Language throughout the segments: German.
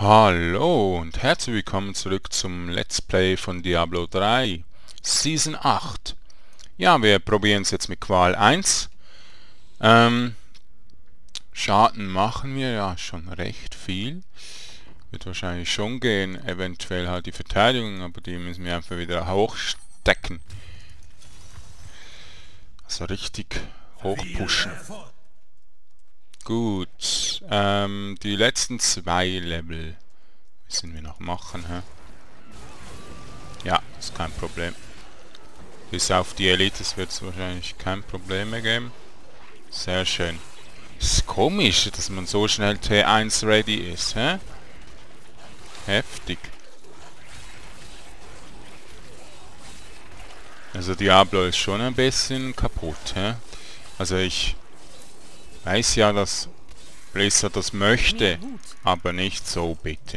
Hallo und herzlich willkommen zurück zum Let's Play von Diablo 3 Season 8. Ja, wir probieren es jetzt mit Qual 1. Schaden machen wir ja schon recht viel. Wird wahrscheinlich schon gehen, eventuell halt die Verteidigung, aber die müssen wir einfach wieder hochstecken. Also richtig hochpushen. Gut, die letzten 2 Level müssen wir noch machen, hä? Ja, ist kein Problem. Bis auf die Elites wird es wahrscheinlich kein Problem mehr geben. Sehr schön. Ist komisch, dass man so schnell T1 ready ist, hä? Heftig. Also Diablo ist schon ein bisschen kaputt, hä? Also ich weiß ja, dass Blizzard das möchte, aber nicht so, bitte.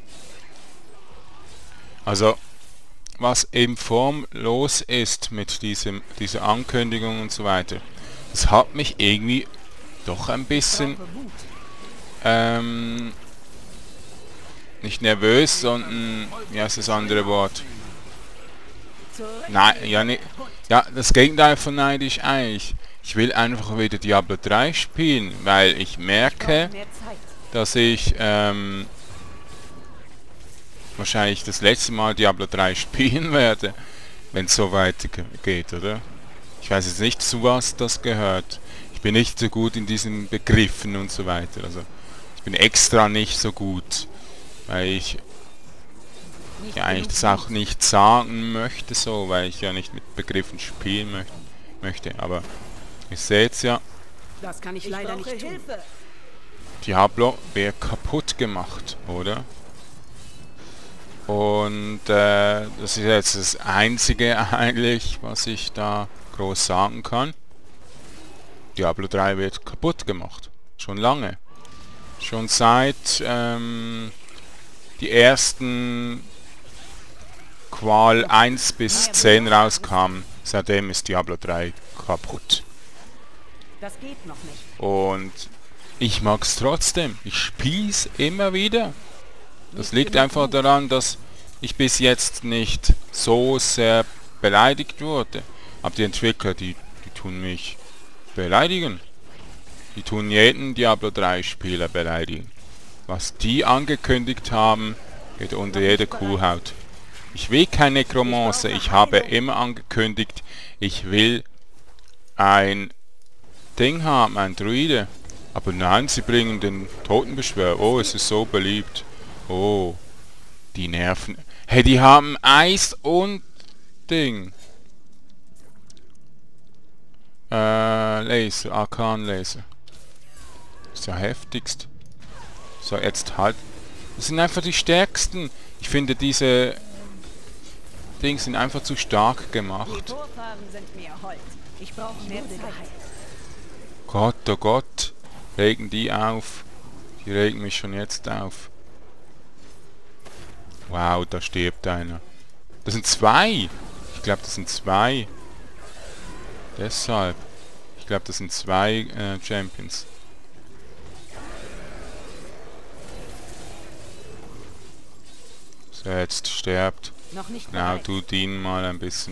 Also, was eben formlos ist mit dieser Ankündigung und so weiter, das hat mich irgendwie doch ein bisschen nicht nervös, sondern, wie heißt das andere Wort? Nein, ja, nicht, ja, das Gegenteil von neidisch eigentlich. Ich will einfach wieder Diablo 3 spielen, weil ich merke, dass ich wahrscheinlich das letzte Mal Diablo 3 spielen werde, wenn es so weitergeht, oder? Ich weiß jetzt nicht, zu was das gehört. Ich bin nicht so gut in diesen Begriffen und so weiter. Also ich bin extra nicht so gut, weil ich ja eigentlich das auch nicht sagen möchte so, weil ich ja nicht mit Begriffen spielen möchte. Aber ihr seht's ja, das kann ich leider nicht tun. Diablo wird kaputt gemacht, oder? Und das ist jetzt das Einzige eigentlich, was ich da groß sagen kann. Diablo 3 wird kaputt gemacht. Schon lange. Schon seit die ersten Qual 1 bis 10 rauskamen, seitdem ist Diablo 3 kaputt. Das geht noch nicht. Und ich mag es trotzdem. Ich spiele es immer wieder. Das liegt einfach daran, dass ich bis jetzt nicht so sehr beleidigt wurde. Aber die Entwickler, die tun mich beleidigen. Die tun jeden Diablo 3 Spieler beleidigen. Was die angekündigt haben, geht unter jede Kuhhaut. Ich will keine Nekromancer. Ich habe immer angekündigt, ich will ein Ding haben, ein Druide. Aber nein, sie bringen den Totenbeschwörer. Oh, es ist so beliebt. Oh, die nerven. Hey, die haben Eis und Ding. Laser, Arkan-Laser. Ist ja heftigst. So, jetzt halt. Das sind einfach die stärksten. Ich finde diese Dings sind einfach zu stark gemacht. Ich brauche mehr Zeit. Gott, oh Gott. Regen die auf. Die regen mich schon jetzt auf. Wow, da stirbt einer. Das sind 2. Ich glaube, das sind 2. Deshalb. Ich glaube, das sind 2 Champions. So, jetzt stirbt. Noch nicht Na, bereit. tut ihn mal ein bisschen.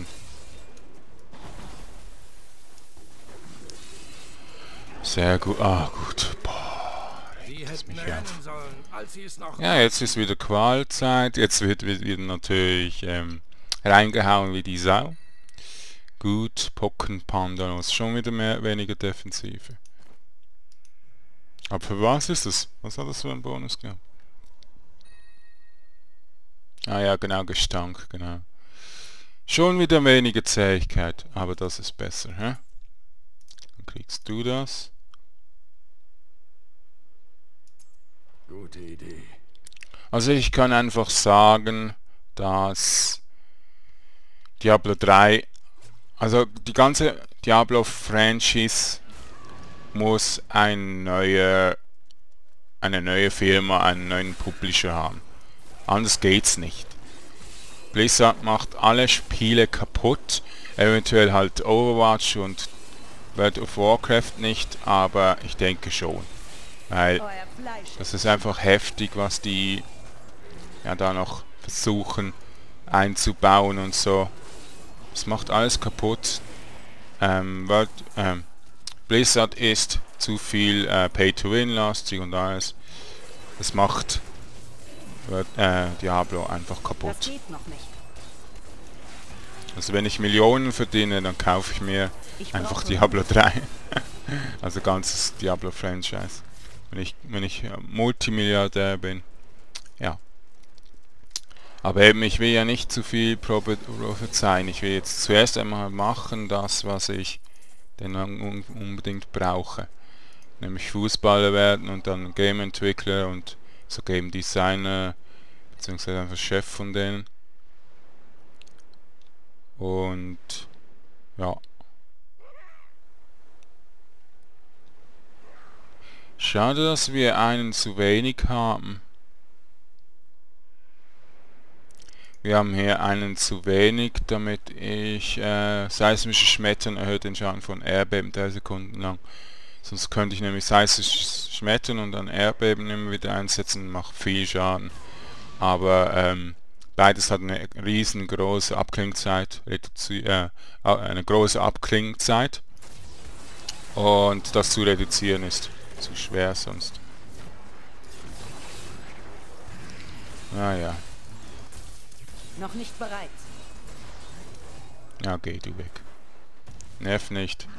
Sehr gut. Ah, gut. Boah, regt es mich auf. Ja, jetzt ist wieder Qualzeit. Jetzt wird wieder natürlich reingehauen wie die Sau. Gut, Pocken Pandalos. Schon wieder weniger Defensive. Aber für was ist das? Was hat das für einen Bonus gehabt? Ah ja, genau, Gestank, genau. Schon wieder weniger Zähigkeit, aber das ist besser, hä? Dann kriegst du das. Gute Idee. Also ich kann einfach sagen, dass Diablo 3, also die ganze Diablo-Franchise muss eine neue Firma, einen neuen Publisher haben. Anders geht's nicht. Blizzard macht alle Spiele kaputt, eventuell halt Overwatch und World of Warcraft nicht, aber ich denke schon. Weil das ist einfach heftig, was die ja da noch versuchen einzubauen und so. Das macht alles kaputt. Blizzard ist zu viel Pay-to-Win-lastig und alles. Das macht Diablo einfach Das kaputt. geht noch nicht. Also wenn ich Millionen verdiene, dann kaufe ich mir Ich einfach brauche Diablo 3. Also ganzes Diablo-Franchise. Wenn ich Multimilliardär bin. Ja. Aber eben, ich will ja nicht zu viel prophezeien. Ich will jetzt zuerst einmal machen, das, was ich denn unbedingt brauche. Nämlich Fußballer werden und dann Game-Entwickler und so Game-Designer, beziehungsweise einfach Chef von denen. Und ja. Schade, dass wir einen zu wenig haben. Wir haben hier einen zu wenig, damit ich seismische Schmettern erhöht den Schaden von Erdbeben 3 Sekunden lang. Sonst könnte ich nämlich seismisches Schmettern und dann Erdbeben immer wieder einsetzen und macht viel Schaden. Aber beides hat eine riesengroße Abklingzeit, eine große Abklingzeit. Und das zu reduzieren ist zu schwer sonst. Naja. Noch nicht bereit. Ja, geh du weg. Nerv nicht.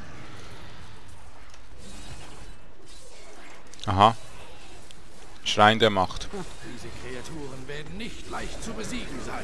Aha. Schrein der Macht. Diese Kreaturen werden nicht leicht zu besiegen sein.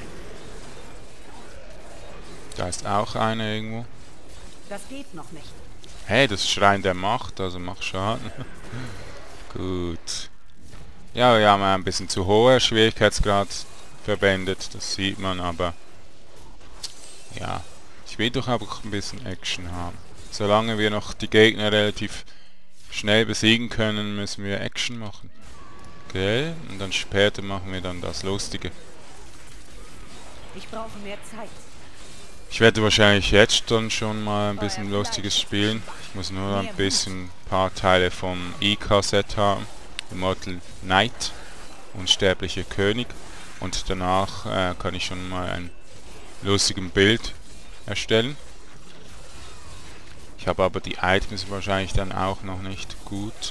Da ist auch einer irgendwo. Das geht noch nicht. Hey, das ist Schrein der Macht, also mach Schaden. Gut. Ja, wir haben ein bisschen zu hoher Schwierigkeitsgrad verwendet, das sieht man, aber ja, ich will doch einfach ein bisschen Action haben. Solange wir noch die Gegner relativ schnell besiegen können, müssen wir Action machen. Okay, und dann später machen wir dann das Lustige. Ich brauche mehr Zeit. Ich werde wahrscheinlich jetzt dann schon mal ein bisschen Lustiges spielen. Ich muss nur ein paar Teile vom IK-Set haben. Immortal Knight, unsterblicher König. Und danach kann ich schon mal ein lustiges Bild erstellen. Ich habe aber die Items wahrscheinlich dann auch noch nicht gut.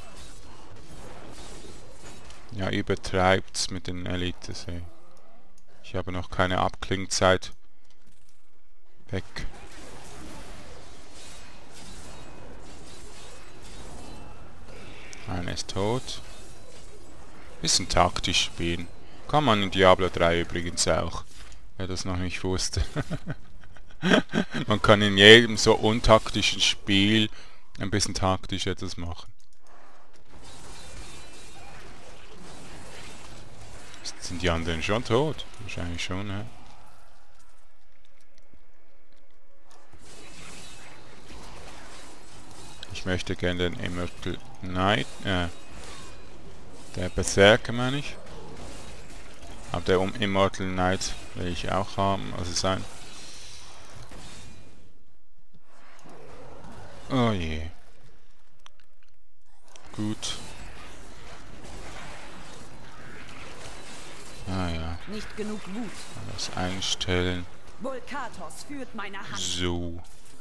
Ja, übertreibt's mit den Elites. Ey. Ich habe noch keine Abklingzeit. Weg. Einer ist tot. Bisschen taktisch spielen. Kann man in Diablo 3 übrigens auch. Wer das noch nicht wusste. Man kann in jedem so untaktischen Spiel ein bisschen taktisch etwas machen. Sind die anderen schon tot? Wahrscheinlich schon, ja. Ich möchte gerne den Immortal Knight, der Berserker meine ich. Aber der Immortal Knight will ich auch haben, also sein. Oh je. Gut. Ah ja. Nicht genug Wut. Das einstellen. Volkatos führt meine Hand. So.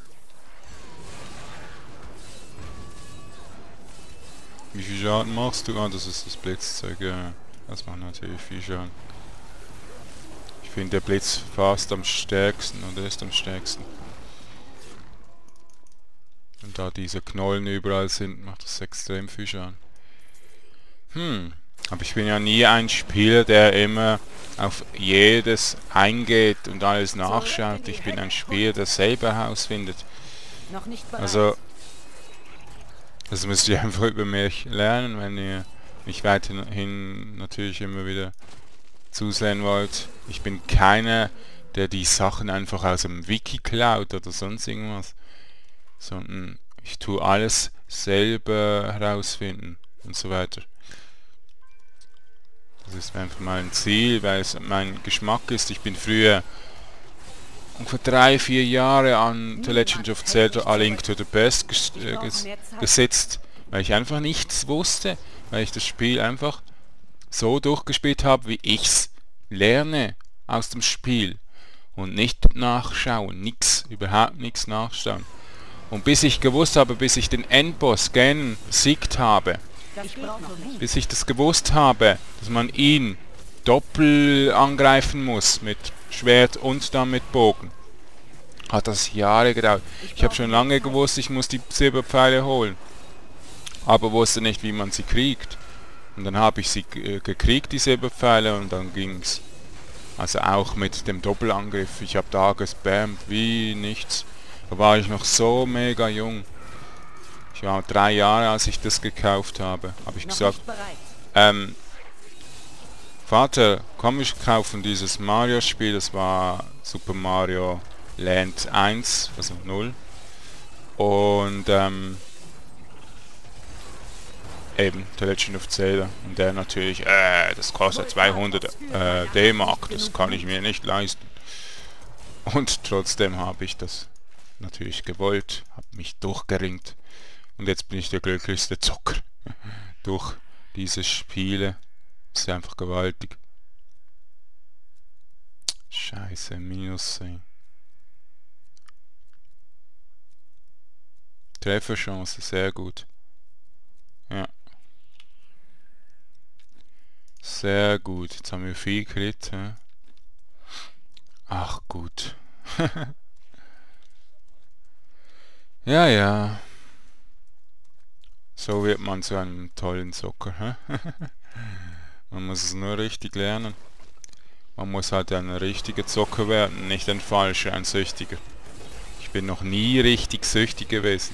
Wie viel Schaden machst du? Ah, das ist das Blitzzeug, ja. Das macht natürlich viel Schaden. Ich finde der Blitz fast am stärksten oder ist am stärksten. Und da diese Knollen überall sind, macht das extrem viel Schaden. Aber ich bin ja nie ein Spieler, der immer auf jedes eingeht und alles nachschaut. Ich bin ein Spieler, der selber herausfindet. Noch nicht bereit. Also, das müsst ihr einfach über mich lernen, wenn ihr mich weiterhin natürlich immer wieder zusehen wollt. Ich bin keiner, der die Sachen einfach aus dem Wiki klaut oder sonst irgendwas. Sondern ich tue alles selber herausfinden und so weiter. Das ist einfach mein Ziel, weil es mein Geschmack ist. Ich bin früher ungefähr 3-4 Jahre an The Legend of Zelda A Link to the Past gesetzt, weil ich einfach nichts wusste, weil ich das Spiel einfach so durchgespielt habe, wie ich's lerne aus dem Spiel und nicht nachschauen, nix, überhaupt nichts nachschauen. Und bis ich gewusst habe, bis ich den Endboss Ganon besiegt habe, Ich brauche Wut. bis ich das gewusst habe, dass man ihn doppelt angreifen muss mit Schwert und dann mit Bogen, hat das Jahre gedauert. Ich habe schon lange gewusst, ich muss die Silberpfeile holen, aber wusste nicht, wie man sie kriegt. Und dann habe ich sie gekriegt, die Silberpfeile, und dann ging's. Also auch mit dem Doppelangriff. Ich habe da gespammt wie nichts. Da war ich noch so mega jung. Ich war 3 Jahre, als ich das gekauft habe. Habe ich Noch gesagt, nicht bereit. Vater, komm, wir kaufen dieses Mario-Spiel. Das war Super Mario Land 1, also 0. Und eben, The Legend of Zelda. Und der natürlich, das kostet 200 D-Mark, das kann ich mir nicht leisten. Und trotzdem habe ich das natürlich gewollt, habe mich durchgeringt. Und jetzt bin ich der glücklichste Zocker durch diese Spiele. Das ist einfach gewaltig. Scheiße, -10. Trefferchance, sehr gut. Ja. Sehr gut. Jetzt haben wir 4 Crit. Hä? Ach gut. Ja, ja. So wird man zu einem tollen Zocker. Hä? Man muss es nur richtig lernen. Man muss halt ein richtiger Zocker werden, nicht ein falscher, ein Süchtiger. Ich bin noch nie richtig süchtig gewesen.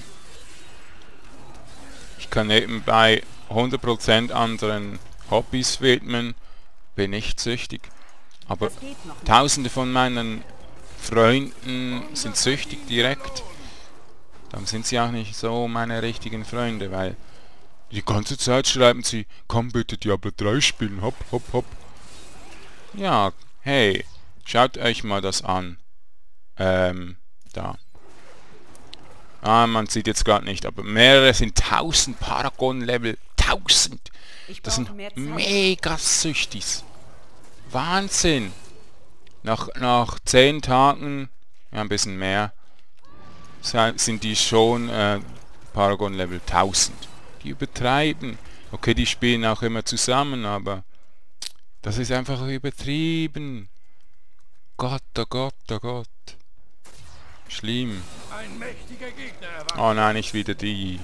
Ich kann nebenbei 100% anderen Hobbys widmen, bin nicht süchtig. Aber Das geht noch nicht. tausende von meinen Freunden sind süchtig direkt. Dann sind sie auch nicht so meine richtigen Freunde, weil die ganze Zeit schreiben sie, komm bitte Diablo 3 spielen, hopp, hopp, hopp. Ja, hey, schaut euch mal das an. Da. Ah, man sieht jetzt gerade nicht, aber mehrere sind 1000 Paragon-Level. 1000! Ich Das brauche sind mehr Zeit. mega Süchtis. Wahnsinn! Nach 10 Tagen, ja ein bisschen mehr, sind die schon Paragon Level 1000. Die übertreiben. Okay, die spielen auch immer zusammen, aber das ist einfach übertrieben. Gott, oh Gott, oh Gott. Schlimm. Ein mächtiger Gegner erwartet. Oh nein, nicht wieder die.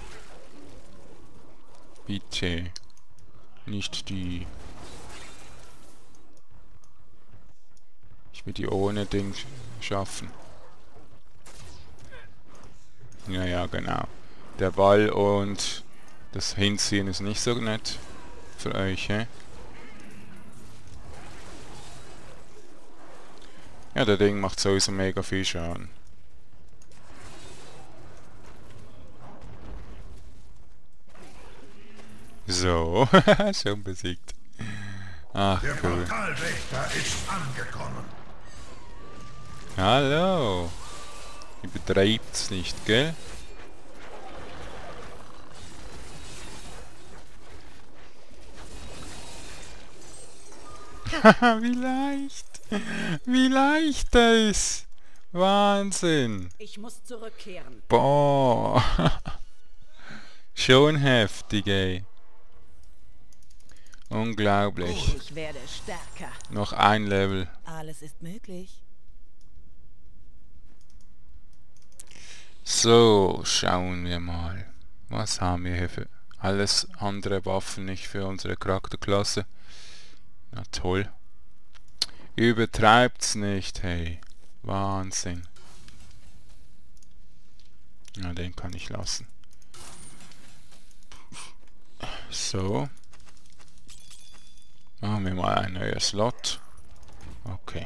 Bitte. Nicht die. Ich will die ohne Ding schaffen. Ja, ja, genau. Der Ball und das Hinziehen ist nicht so nett für euch, hä? Ja, der Ding macht sowieso mega viel Schaden. So, schon besiegt. Ach, Der cool. Portalwächter ist angekommen. Hallo. Übertreibt's nicht, gell? Wie leicht. Wie leicht das ist. Wahnsinn. Ich muss zurückkehren. Boah. Schon heftig, ey. Unglaublich. Ich werde stärker. Noch ein Level. Alles ist möglich. So, schauen wir mal. Was haben wir hier für alles andere Waffen, nicht für unsere Charakterklasse? Na toll. Übertreibt's nicht, hey. Wahnsinn. Na, den kann ich lassen. So. Machen wir mal ein neuer Slot. Okay.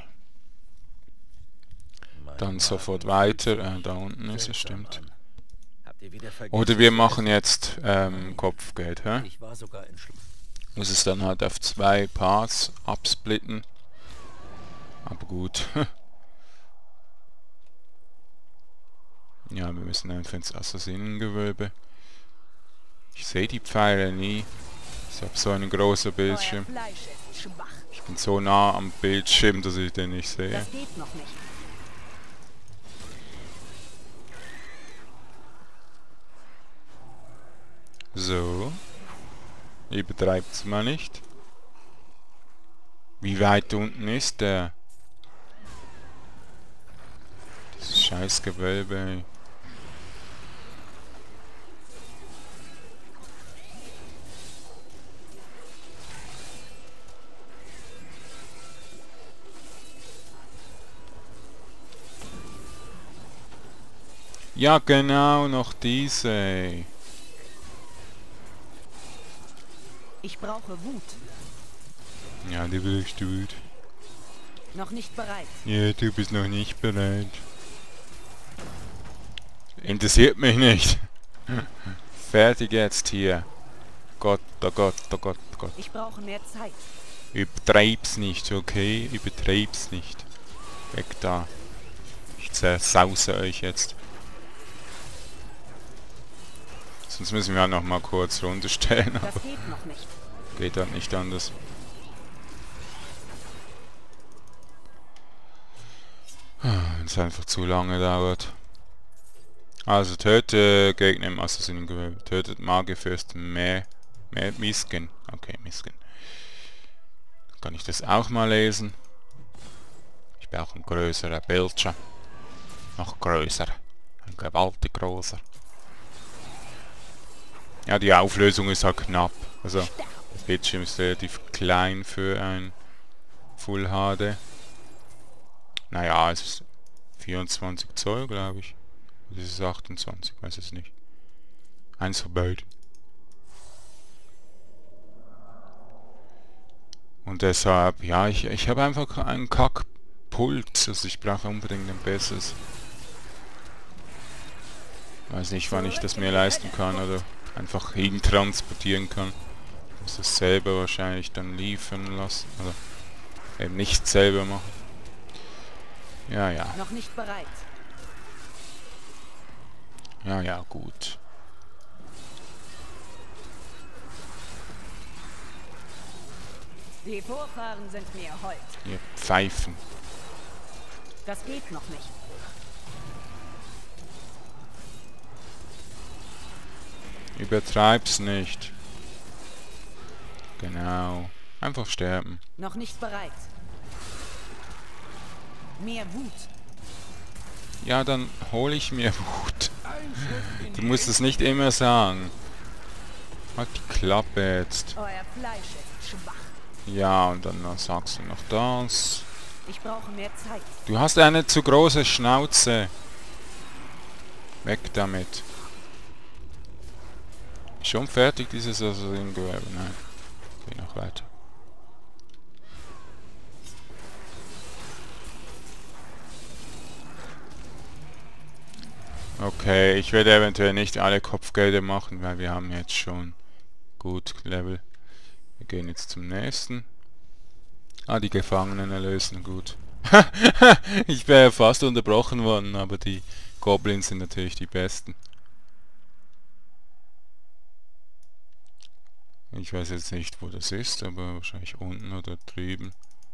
Dann sofort weiter. Da unten ist es, stimmt. Habt ihr wieder vergessen? Oder wir machen jetzt Kopfgeld, hä? Ich war sogar entschlossen. Muss es dann halt auf 2 Parts absplitten. Aber gut. Ja, wir müssen einfach ins Assassinengewölbe. Ich sehe die Pfeile nie. Ich habe so einen großen Euer Bildschirm. Fleisch ist schwach. Ich bin so nah am Bildschirm, dass ich den nicht sehe. Das geht noch nicht. So. Übertreibt's mal nicht. Wie weit unten ist der? Dieses scheiß Gewölbe. Ja, genau, noch diese. Ich brauche Wut. Ja, die will ich tun. Noch nicht bereit. Ja, du bist noch nicht bereit. Interessiert mich nicht. Fertig jetzt hier. Gott, oh Gott, oh Gott, oh Gott. Ich brauche mehr Zeit. Übertreib's nicht, okay? Übertreib's nicht. Weg da. Ich zersause euch jetzt. Sonst müssen wir halt noch mal kurz runterstellen. Das Aber geht noch nicht. geht halt nicht anders. Wenn es einfach zu lange dauert. Also töte Gegner im Assassinengewölbe. Tötet Magierfürst Misken. Okay, Misken. Kann ich das auch mal lesen? Ich brauche einen größeren Bildschirm. Noch größer. Ein gewaltig großer. Ja, die Auflösung ist halt knapp. Also, der Bildschirm ist relativ klein für ein Full HD. Naja, es ist 24 Zoll, glaube ich. Oder ist es 28? Weiß es nicht. Eins von beiden. Und deshalb, ja, ich habe einfach einen Kackpult. Also ich brauche unbedingt ein besseres. Weiß nicht, wann ich das mir leisten kann oder einfach hin transportieren kann. Ich muss das selber wahrscheinlich dann liefern lassen. Oder eben nicht selber machen. Ja, ja. Noch nicht bereit. Ja, ja, gut. Die Vorfahren sind mir hold. Ihr Pfeifen. Das geht noch nicht. Übertreib's nicht. Genau. Einfach sterben. Noch nicht bereit. Mehr Wut. Ja, dann hole ich mir Wut. Ein Schritt in Du die musst es nicht immer sagen. Halt die Klappe jetzt. Euer Fleisch ist schwach. Ja, und dann sagst du noch das. Ich brauche mehr Zeit. Du hast eine zu große Schnauze. Weg damit. Schon fertig dieses Assassinengewölbe? Nein. Geh noch weiter. Okay, ich werde eventuell nicht alle Kopfgelder machen, weil wir haben jetzt schon gut Level. Wir gehen jetzt zum nächsten. Ah, die Gefangenen erlösen, gut. Ich wäre fast unterbrochen worden, aber die Goblins sind natürlich die besten. Ich weiß jetzt nicht, wo das ist, aber wahrscheinlich unten oder drüben.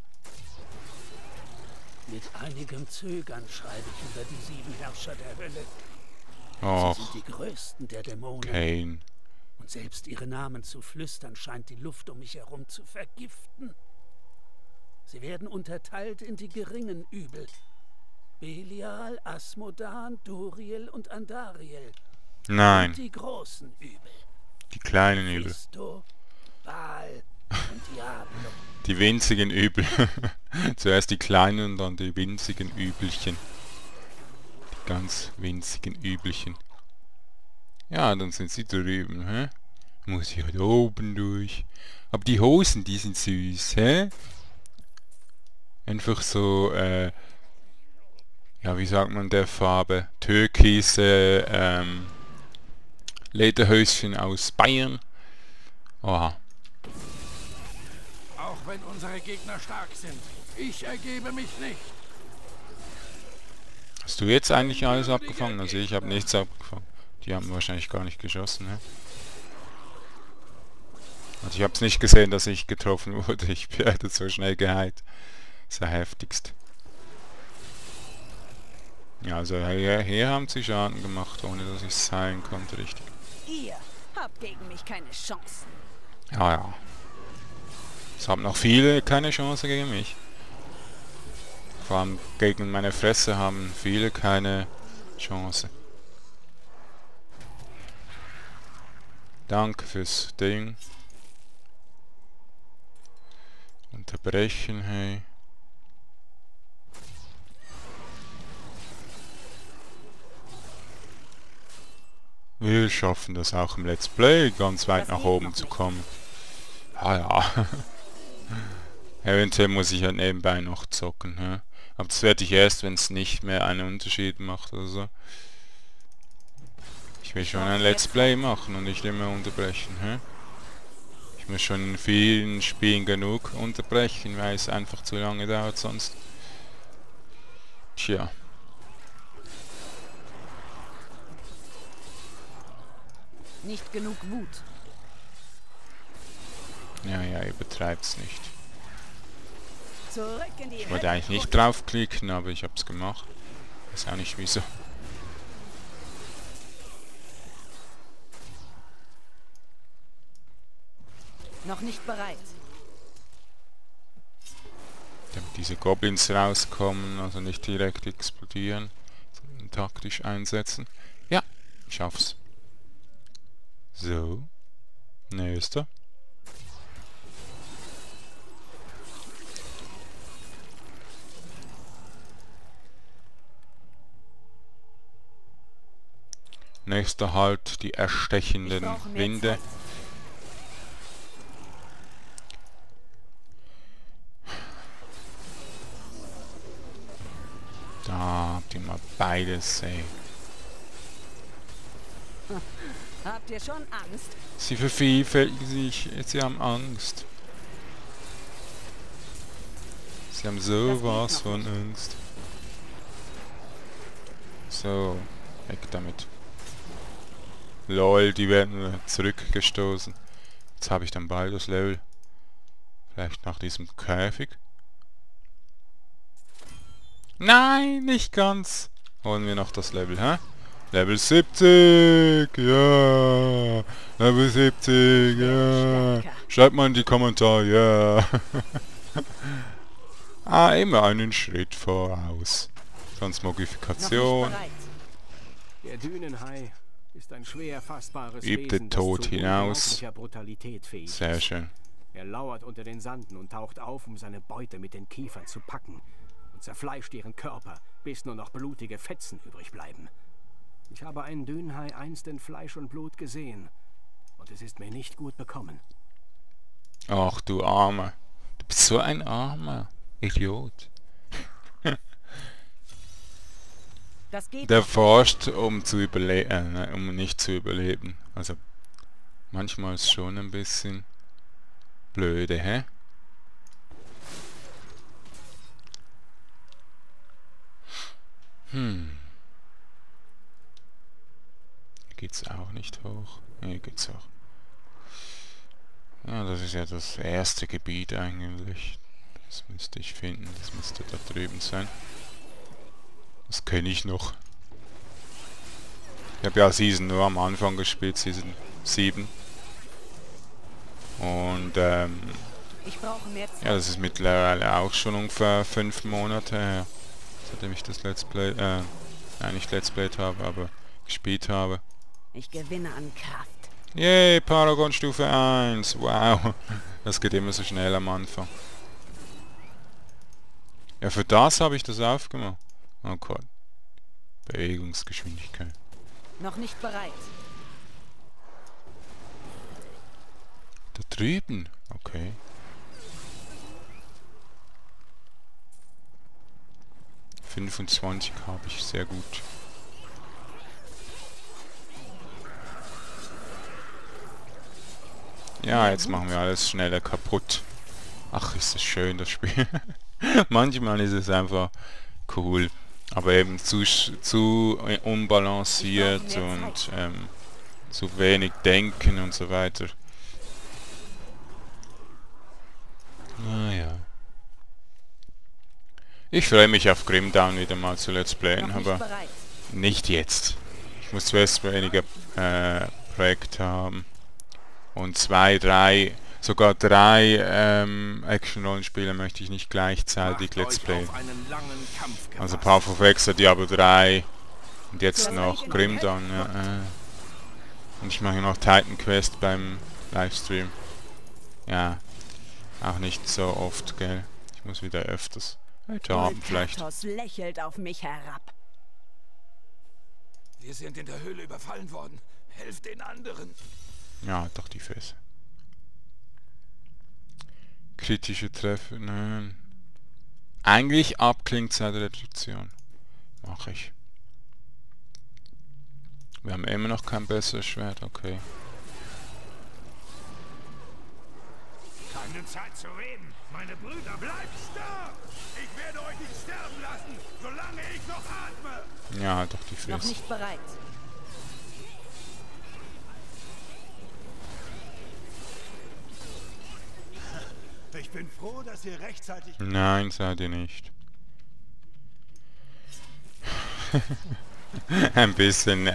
Mit einigem Zögern schreibe ich über die 7 Herrscher der Hölle. Sie Och, sind die größten der Dämonen. Kane. Und selbst ihre Namen zu flüstern, scheint die Luft um mich herum zu vergiften. Sie werden unterteilt in die geringen Übel. Belial, Asmodan, Duriel und Andariel. Nein, Und die großen Übel. die kleinen Übel. Christo, Baal und Diablo. Die winzigen Übel. Zuerst die kleinen und dann die winzigen Übelchen. Die ganz winzigen Übelchen. Ja, dann sind sie drüben, hä? Muss ich halt oben durch. Aber die Hosen, die sind süß, hä? Einfach so, ja, wie sagt man der Farbe? Türkise, Lederhöschen aus Bayern. Oha. Auch wenn unsere Gegner stark sind, ich ergebe mich nicht. Hast du jetzt eigentlich alles abgefangen? Also ich habe nichts abgefangen. Die haben wahrscheinlich gar nicht geschossen, ne? Also ich habe es nicht gesehen, dass ich getroffen wurde. Ich werde so schnell geheilt. Sehr heftigst. Ja, also hier haben sie Schaden gemacht, ohne dass ich es heilen konnte, richtig. Ihr habt gegen mich keine Chance. Ja, ja. Es haben noch viele keine Chance gegen mich. Vor allem gegen meine Fresse haben viele keine Chance. Danke fürs Ding. Unterbrechen, hey. Wir schaffen das auch im Let's Play, ganz weit nach oben zu kommen. Ah ja. Eventuell muss ich halt nebenbei noch zocken, hä? Aber das werde ich erst, wenn es nicht mehr einen Unterschied macht oder so. Ich will schon ein Let's Play machen und nicht immer unterbrechen, hä? Ich muss schon in vielen Spielen genug unterbrechen, weil es einfach zu lange dauert sonst. Tja. Nicht genug Wut. Ja, übertreib's nicht. Zurück in die Ich wollte eigentlich nicht draufklicken, aber ich hab's gemacht. Weiß auch nicht wieso. Noch nicht bereit. Damit diese Goblins rauskommen, also nicht direkt explodieren, sondern taktisch einsetzen. Ja, ich schaff's. So. Nächster. Nächster halt die erstechenden Winde. Da habt ihr mal beides, ey. Habt ihr schon Angst? Sie vervielfältigen sich, sie haben Angst. Sie haben sowas von Angst. So, weg damit. Lol, die werden zurückgestoßen. Jetzt habe ich dann bald das Level. Vielleicht nach diesem Käfig. Nein, nicht ganz. Holen wir noch das Level, hä? Level 70, ja. Level 70, ja. Schreibt mal in die Kommentare, ja. Ah, immer einen Schritt voraus. Transmogrifikation. Der Dünenhai ist ein schwer fassbares Übt den Wesen, das Tod zu hinaus. unglaublicher Brutalität fähig Sehr ist. schön. Er lauert unter den Sanden und taucht auf, um seine Beute mit den Kiefern zu packen und zerfleischt ihren Körper, bis nur noch blutige Fetzen übrig bleiben. Ich habe einen Dünenhai einst in Fleisch und Blut gesehen und es ist mir nicht gut bekommen. Ach du Armer. Du bist so ein armer Idiot. Das geht. Der forscht, um zu überleben, um nicht zu überleben. Also manchmal ist schon ein bisschen blöde, hä? Hier geht's auch nicht hoch. Hier geht's auch. Ja, das ist ja das erste Gebiet eigentlich. Das müsste ich finden. Das müsste da drüben sein. Das kenne ich noch. Ich habe ja Season nur am Anfang gespielt, Season 7. Und Ich brauche mehr Zeit. ja, das ist mittlerweile auch schon ungefähr 5 Monate her, seitdem ich das Let's Play, nicht Let's Played habe, aber gespielt habe. Ich gewinne an Kraft. Yay, Paragon Stufe 1, wow. Das geht immer so schnell am Anfang. Ja, für das habe ich das aufgemacht. Oh Gott. Bewegungsgeschwindigkeit. Noch nicht bereit. Da drüben, okay. ...25 habe ich, sehr gut. Ja, jetzt machen wir alles schneller kaputt. Ach, ist das schön, das Spiel. Manchmal ist es einfach cool. Aber eben zu unbalanciert und zu wenig denken und so weiter. Naja. Ich freue mich auf Grimdown wieder mal zu Let's Playen, Noch nicht aber bereit. nicht jetzt. Ich muss zuerst weniger Projekte haben. Und 2, 3, sogar 3 Action-Rollenspiele möchte ich nicht gleichzeitig Let's Playen. Also Path of Exile, Diablo 3 und jetzt noch Grimdown. Ja, und ich mache noch Titan Quest beim Livestream. Ja, auch nicht so oft, gell. Ich muss wieder öfters. Heute Abend vielleicht. Volkatos lächelt auf mich herab. Wir sind in der Höhle überfallen worden. Helft den anderen. Ja, doch die Fresse. Kritische Treffer, nein. Eigentlich Abklingzeitreduktion. Mache ich. Wir haben immer noch kein besseres Schwert, okay. Keine Zeit zu reden. Meine Brüder, bleibt da! Ich werde euch nicht sterben lassen, solange ich noch atme! Ja, doch die Noch Fresse. nicht bereit. Ich bin froh, dass ihr rechtzeitig... Nein, seid ihr nicht. Ein bisschen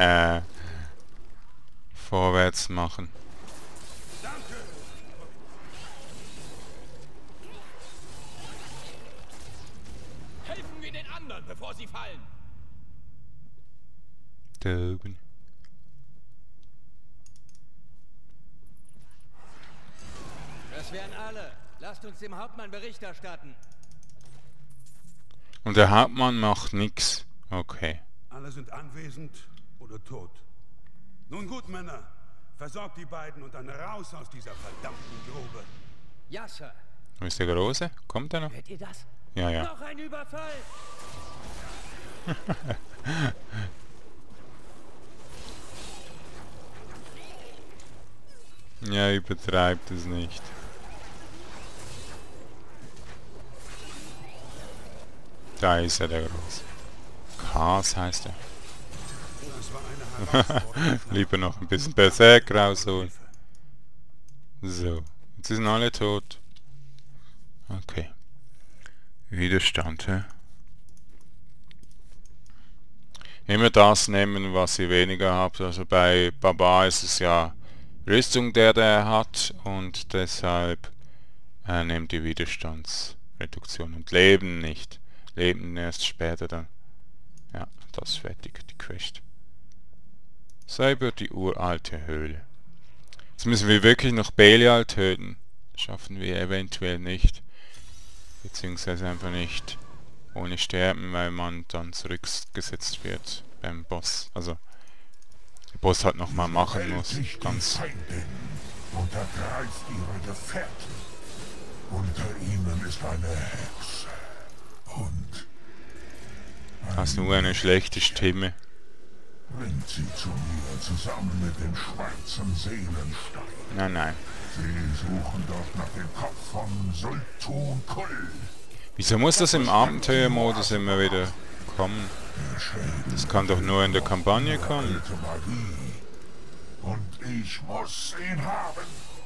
vorwärts machen. Helfen wir den anderen, bevor sie fallen. Da oben. Das wären alle. Lasst uns dem Hauptmann Bericht erstatten. Und der Hauptmann macht nix. Okay. Alle sind anwesend oder tot. Nun gut, Männer. Versorgt die beiden und dann raus aus dieser verdammten Grube. Ja, Sir. Wo ist der Große? Kommt er noch? Hört ihr das? Ja, ja. Noch ein Überfall! Ja, übertreibt es nicht. Da ist er, der Große. Kas heißt er. Das war eine Herausforderung. Lieber noch ein bisschen Berserk rausholen. So, jetzt sind alle tot. Okay. Widerstand, hä? Immer das nehmen, was ihr weniger habt. Also bei Baba ist es ja Rüstung, der hat, und deshalb nehmt ihr Widerstandsreduktion und Leben nicht. Leben erst später dann. Ja, das ist fertig, die Quest. Cyber, die uralte Höhle. Jetzt müssen wir wirklich noch Belial töten. Schaffen wir eventuell nicht. Beziehungsweise einfach nicht ohne Sterben, weil man dann zurückgesetzt wird beim Boss. Also der Boss halt nochmal machen muss. Ganz. Feindin und ergreift ihre Gefährten. Unter ihnen ist eine Hexe. Und Hast nur eine schlechte Stimme. bringt sie zu mir zusammen mit dem schwarzen Seelenstein. Nein, nein. Sie suchen dort nach dem Kopf von Sultun Kull. Wieso muss das im Abenteuermodus immer wieder kommen? Das kann doch nur in der Kampagne kommen. Alte Magie. Und ich muss ihn haben.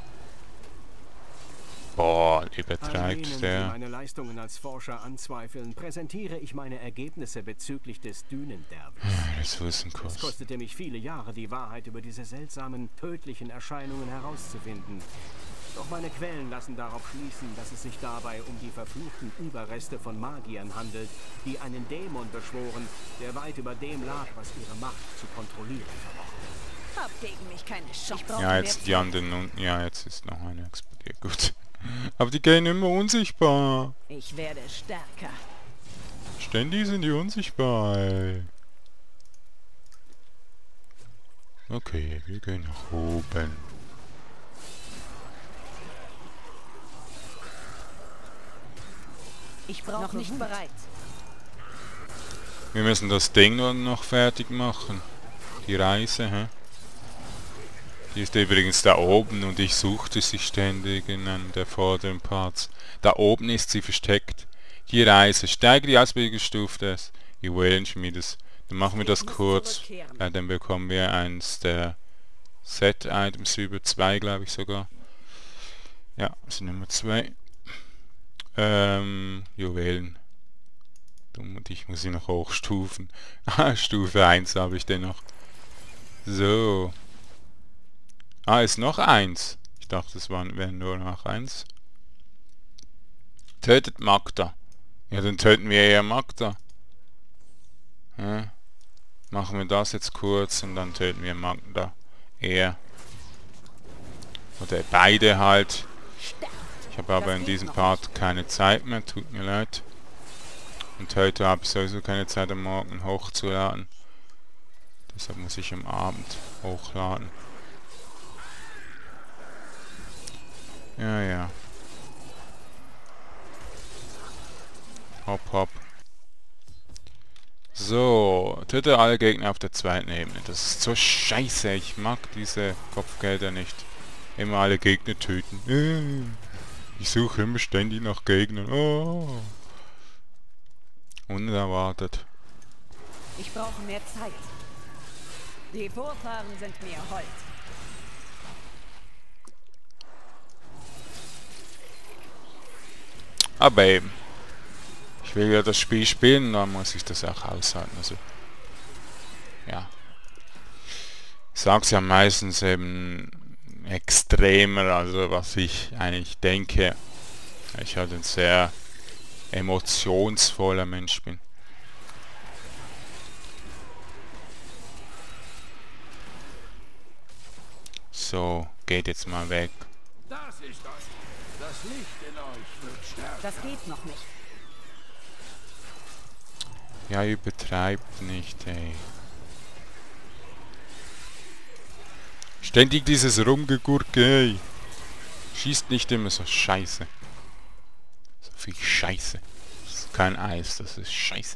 Boah, All übertreibt denen, die der. meine Leistungen als Forscher anzweifeln, präsentiere ich meine Ergebnisse bezüglich des Dünenderbens. Es Ressourcenkurs. kostete mich viele Jahre, die Wahrheit über diese seltsamen, tödlichen Erscheinungen herauszufinden. Doch meine Quellen lassen darauf schließen, dass es sich dabei um die verfluchten Überreste von Magiern handelt, die einen Dämon beschworen, der weit über dem lag, was ihre Macht zu kontrollieren vermochte. Hab gegen mich keine Chance. Ja, jetzt die anderen unten. Ja, jetzt ist noch eine explodiert. Gut. Aber die gehen immer unsichtbar. Ich werde stärker. Ständig sind die unsichtbar, ey. Okay, wir gehen nach oben. Ich brauche noch nicht bereit. Wir müssen das Ding nur noch fertig machen. Die Reise, hä? Die ist übrigens da oben und ich suchte sie ständig in einem der vorderen Parts. Da oben ist sie versteckt. Die Reise. Steige die Ausbildungsstufe des Juwelenschmiedes. Dann machen wir das kurz. Dann bekommen wir eins der Set-Items über 2, glaube ich sogar. Ja, das ist Nummer 2. Juwelen. Und ich muss sie noch hochstufen. Ah, Stufe 1 habe ich den noch. So. Ah, ist noch eins. Ich dachte, es wären nur noch eins. Tötet Magda. Ja, dann töten wir eher Magda. Ja. Machen wir das jetzt kurz und dann töten wir Magda. Er. Oder beide halt. Ich habe aber in diesem Part keine Zeit mehr, tut mir leid. Und heute habe ich sowieso keine Zeit am Morgen hochzuladen. Deshalb muss ich am Abend hochladen. Ja, ja. Hopp, hopp. So, töte alle Gegner auf der zweiten Ebene. Das ist so scheiße. Ich mag diese Kopfgelder nicht. Immer alle Gegner töten. Ich suche immer ständig nach Gegnern. Oh. Unerwartet. Ich brauche mehr Zeit. Die Vorfahren sind mir hold. Aber eben. Ich will ja das Spiel spielen, dann muss ich das auch aushalten. Also, ja. Ich sag's ja meistens eben extremer, also was ich eigentlich denke. Ich halt ein sehr emotionsvoller Mensch bin. So, geht jetzt mal weg. Das ist euch. Das Licht in euch wird stärker. Das geht noch nicht. Ja, übertreibt nicht, ey. Ständig dieses Rumgegurke, ey. Schießt nicht immer so Scheiße. So viel Scheiße. Das ist kein Eis, das ist Scheiße.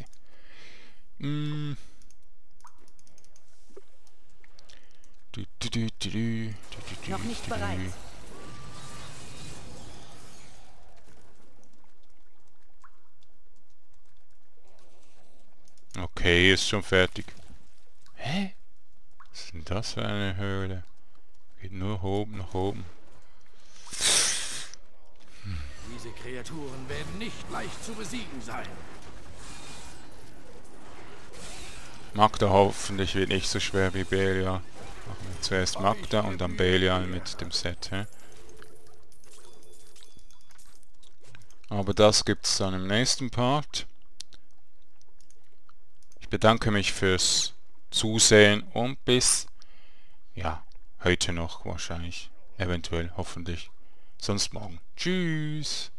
Noch nicht bereit. Okay, ist schon fertig. Hä? Was ist denn das für eine Höhle? Geht nur oben nach oben. Diese Kreaturen werden nicht leicht zu besiegen sein. Magda hoffentlich wird nicht so schwer wie Belial. Machen wir zuerst Magda und dann Belial mit dem Set. Hä? Aber das gibt's dann im nächsten Part. Ich bedanke mich fürs Zusehen und bis, ja, heute noch wahrscheinlich, eventuell, hoffentlich, sonst morgen. Tschüss!